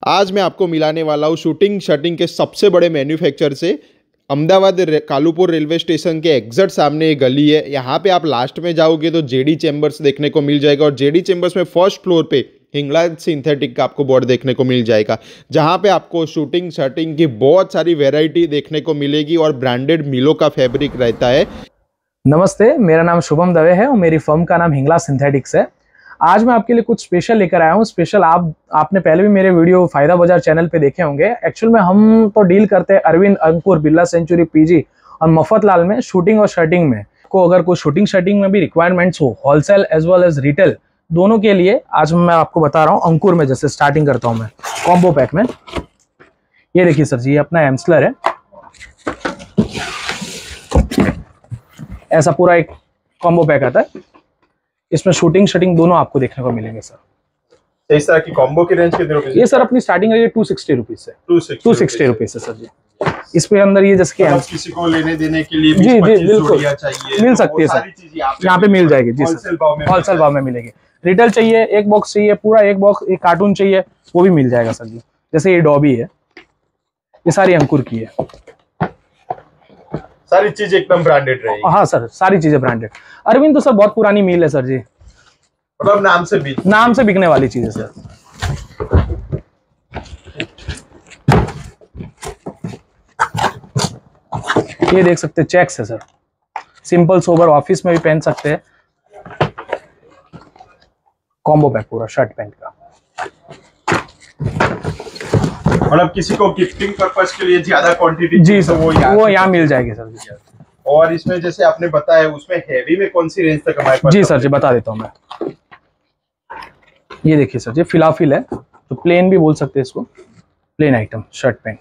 आज मैं आपको मिलाने वाला हूँ शूटिंग शर्टिंग के सबसे बड़े मैन्युफैक्चर से। अहमदाबाद कालूपुर रेलवे स्टेशन के एग्जैक्ट सामने एक गली है। यहाँ पे आप लास्ट में जाओगे तो जेडी चैम्बर्स देखने को मिल जाएगा और जेडी चैम्बर्स में फर्स्ट फ्लोर पे हिंगला सिंथेटिक का आपको बोर्ड देखने को मिल जाएगा, जहाँ पे आपको शूटिंग शर्टिंग की बहुत सारी वेराइटी देखने को मिलेगी और ब्रांडेड मिलो का फैब्रिक रहता है। नमस्ते, मेरा नाम शुभम दवे है और मेरी फर्म का नाम हिंगला सिंथेटिक्स है। आज मैं आपके लिए कुछ स्पेशल लेकर आया हूँ। स्पेशल आपने पहले भी मेरे वीडियो फायदा बाजार चैनल पे देखे होंगे। एक्चुअल में हम तो डील करते हैं अरविंद, अंकुर, बिरला सेंचुरी, पीजी और मफतलाल में शूटिंग और शर्टिंग में। को अगर कोई शूटिंग शर्टिंग में भी रिक्वायरमेंट्स हो, wholesale as well as retail दोनों के लिए, आज मैं आपको बता रहा हूँ अंकुर में। जैसे स्टार्टिंग करता हूँ मैं कॉम्बो पैक में। ये देखिए सर जी, ये अपना एम्सलर है। ऐसा पूरा एक कॉम्बो पैक आता है। इसमें शूटिंग शर्टिंग दोनों आपको देखने को मिलेंगे सर। इस तरह की कॉम्बो की रेंज कितने रुपए? ये सर अपनी स्टार्टिंग है 260 रुपीज से। 260 रुपीज से सर जी। इसके अंदर ये जैसे कि किसी को लेने देने के लिए जी बिल्कुल चाहिए मिल सकती है सर, यहाँ पे मिल जाएगी जी सर। होलसेल भाव में मिलेगी। रिटेल चाहिए, एक बॉक्स चाहिए पूरा, एक बॉक्स एक कार्टून चाहिए, वो भी मिल जाएगा सर जी। जैसे ये डॉबी है, ये सारी अंकुर की है। सारी चीज एकदम ब्रांडेड रहेगी। हाँ सर, सारी चीजें ब्रांडेड। अरविंद तो सर बहुत पुरानी मील है सर जी, मतलब नाम से बिकने वाली चीज है सर। ये देख सकते हैं, चेक्स है सर। सिंपल सोबर ऑफिस में भी पहन सकते हैं। कॉम्बो पैक पूरा शर्ट पैंट का। मतलब किसी को गिफ्टिंग पर्पस के लिए ज्यादा क्वांटिटी जी सर, वो यहाँ मिल जाएगी सर जी। और इसमें जैसे आपने बताया, उसमें हैवी में कौन सी रेंज तक हमारे पास? जी सर जी, बता देता हूँ मैं। ये देखिए सर, ये फिलाफिल है, तो प्लेन भी बोल सकते हैं इसको। Plain item shirt pant.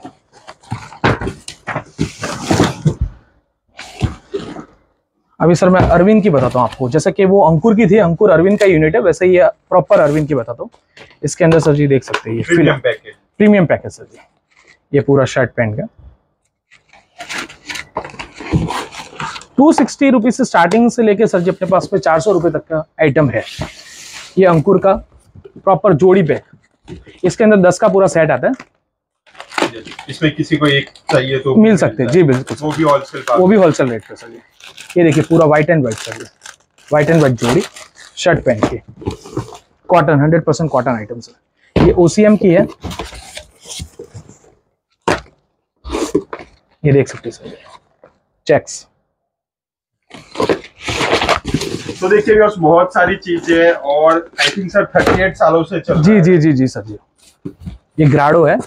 अभी सर मैं अरविंद की बताता हूँ आपको। जैसे कि वो अंकुर की थी, अंकुर अरविंद का यूनिट है, वैसे ये प्रॉपर अरविंद की बताता हूँ। इसके अंदर सर जी देख सकते हैं, ये प्रीमियम पैक है सर जी। ये पूरा शर्ट पैंट का 260 रुपीज से स्टार्टिंग से लेके सर जी अपने पास में 400 रुपए तक का आइटम है। ये अंकुर का प्रॉपर जोड़ी पैक। इसके अंदर 10 का पूरा सेट आता है। इसमें किसी को एक चाहिए तो मिल सकते हैं जी बिल्कुल। वो भी होलसेल रेट पे सर जी। ये देखिए पूरा व्हाइट एंड व्हाइट सर जी, व्हाइट एंड व्हाइट जोड़ी शर्ट पैंट की, कॉटन 100% कॉटन आइटम सर। ये OCM की है, ये देख सकते हैं सर, चेक्स। तो देखिए बहुत सारी चीजें, और आई थिंक सर 38 सालों से चल रहा है। जी सर जी। ये ग्राडो है,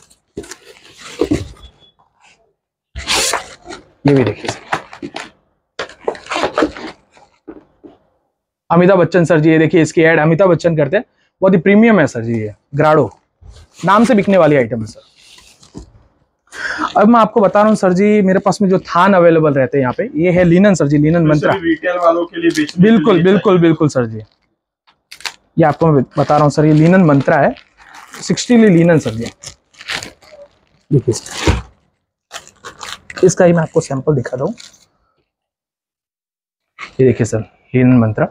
ये भी देखिए सर। अमिताभ बच्चन सर जी, ये देखिए इसकी ऐड अमिताभ बच्चन करते हैं। बहुत ही प्रीमियम है सर जी, ये ग्राडो नाम से बिकने वाली आइटम है सर। अब मैं आपको बता रहा हूँ सर जी, मेरे पास में जो थान अवेलेबल रहते हैं यहाँ पे, ये है लिनन सर जी, लिनन मंत्रा। रिटेल वालों के लिए बिल्कुल सर जी। ये आपको मैं बता रहा हूँ सर, ये लिनन मंत्रा है, 60 लिनन सर जी। देखिए इसका ही मैं आपको सैंपल दिखा दूँ। ये देखिए सर, लिनन मंत्रा।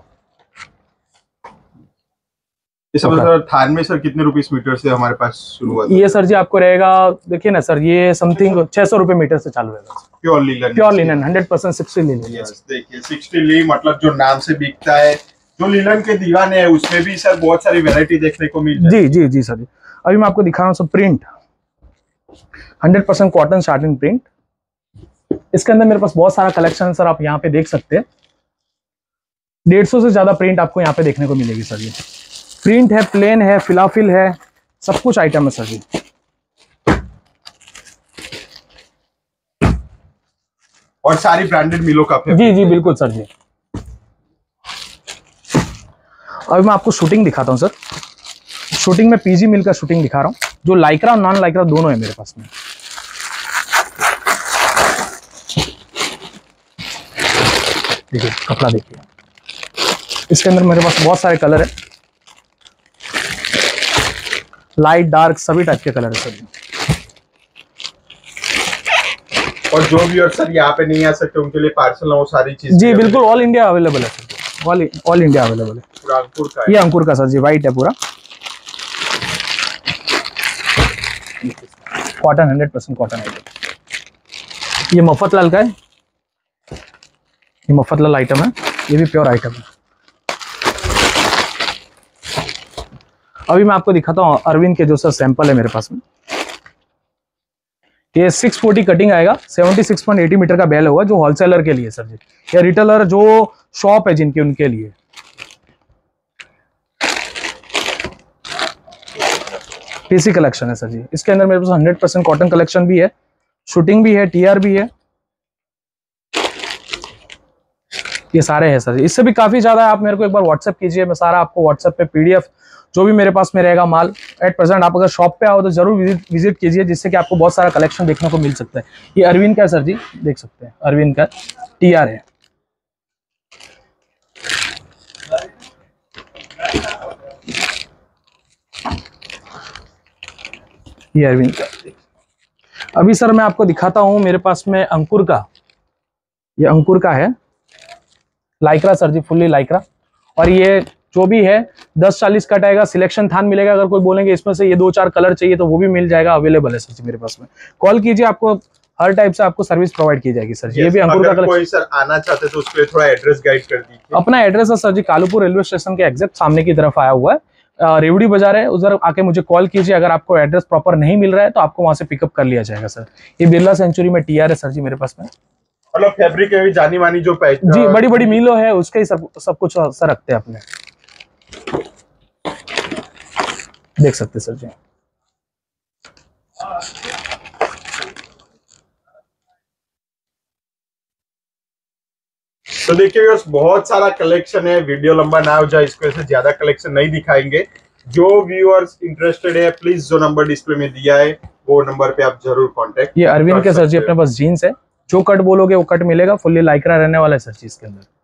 सर थान में सर कितने रुपीस मीटर से हमारे पास शुरू हुआ? ये सर जी आपको रहेगा, देखिए ना सर, ये समथिंग 600 रुपए मीटर से चालू रहेगा। Pure linen 100% 60 linen. देखिए 60 ली, मतलब जो नाम से बिकता है, जो लिनन के दीवाने हैं, उसमें भी सर बहुत सारी वैरायटी देखने को मिल जाएगी। जी सर जी। अभी मैं आपको दिखा रहा हूँ sir, print 100% cotton shirting print. इसके अंदर मेरे पास बहुत सारा कलेक्शन सर, आप यहाँ पे देख सकते हैं। 150 से ज्यादा प्रिंट आपको यहाँ पे देखने को मिलेगी सर जी। प्रिंट है, प्लेन है, फिलाफिल है, सब कुछ आइटम है सर जी। और सारी ब्रांडेड मिलो का जी बिल्कुल सर जी। अभी मैं आपको शूटिंग दिखाता हूँ सर। शूटिंग में पीजी मिल का शूटिंग दिखा रहा हूँ, जो लाइक्रा और नॉन लाइक्रा दोनों है मेरे पास में। देखिए कपड़ा देखिए, इसके अंदर मेरे पास बहुत सारे कलर है, लाइट डार्क सभी टाइप के कलर है सर। और जो भी सर यहाँ पे नहीं आ सकते उनके लिए पार्सल हो सारी चीज? जी बिल्कुल, ऑल इंडिया अवेलेबल है सर, ऑल इंडिया अवेलेबल है। पूरा अंकुर का है। ये अंकुर का सर जी, व्हाइट है पूरा। Cotton 100% cotton item. ये मफतलाल का है, ये मफतलाल आइटम है, ये भी प्योर आइटम है। अभी मैं आपको दिखाता हूँ अरविंद के जो सर सैंपल है मेरे पास में। ये 640 कटिंग आएगा, 76.80 मीटर का बैल होगा, जो होलसेलर के लिए सर जी, या रिटेलर जो शॉप है जिनके, उनके लिए। पीसी कलेक्शन है सर जी। इसके अंदर मेरे पास 100% कॉटन कलेक्शन भी है, शूटिंग भी है, टीआर भी है, ये सारे हैं सर जी। इससे भी काफी ज्यादा आप मेरे को एक बार व्हाट्सएप कीजिए, मैं सारा आपको व्हाट्सएप पे पीडीएफ जो भी मेरे पास में रहेगा माल एट प्रेजेंट, आप अगर शॉप पे आओ तो जरूर विजिट कीजिए, जिससे कि आपको बहुत सारा कलेक्शन देखने को मिल सकता है। ये अरविंद का है सर जी, देख सकते हैं अरविंद का टीआर है। ये अरविंद का। अभी सर मैं आपको दिखाता हूं मेरे पास में अंकुर का, ये अंकुर का है, लाइक्रा सर जी, फुल्ली लाइक्रा। और ये जो भी है 10-40 कट आएगा, सिलेक्शन थान मिलेगा। अगर कोई बोलेंगे इसमें से ये 2-4 कलर चाहिए तो वो भी मिल जाएगा, अवेलेबल है सर जी मेरे पास में। कॉल कीजिए, आपको हर टाइप से आपको सर्विस प्रोवाइड की जाएगी सर जी। ये भी अंकुर का कोई सर आना चाहते तो उसके लिए थोड़ा एड्रेस गाइड कर दीजिए। अपना एड्रेस है सर जी, कालूपुर रेलवे स्टेशन के एग्जैक्ट सामने की तरफ आया हुआ है, रेवड़ी बाजार है, उधर आके मुझे कॉल कीजिए। अगर आपको एड्रेस प्रॉपर नहीं मिल रहा है तो आपको वहां से पिकअप कर लिया जाएगा सर। ये बिरला सेंचुरी में टीआर है सर जी मेरे पास में। मतलब फैब्रिक में भी जानी मानी जो जी, बड़ी बड़ी मिलों है उसके ही सब कुछ सर रखते हैं अपने, देख सकते सर जी। तो देखिए बहुत सारा कलेक्शन है, वीडियो लंबा ना हो जाए इसकी वजह से ज्यादा कलेक्शन नहीं दिखाएंगे। जो व्यूअर्स इंटरेस्टेड है प्लीज जो नंबर डिस्प्ले में दिया है वो नंबर पे आप जरूर कांटेक्ट। ये अरविंद के सर जी अपने पास जीन्स है, जो कट बोलोगे वो कट मिलेगा, फुल्ली लाइक्रा रहने वाला है सर जी इसके अंदर।